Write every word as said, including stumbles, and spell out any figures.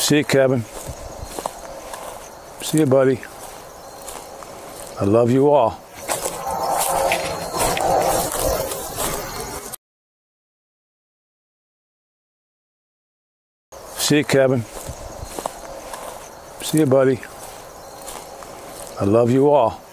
See you, Kevin. See you, buddy. I love you all. See you, Kevin. See you, buddy. I love you all.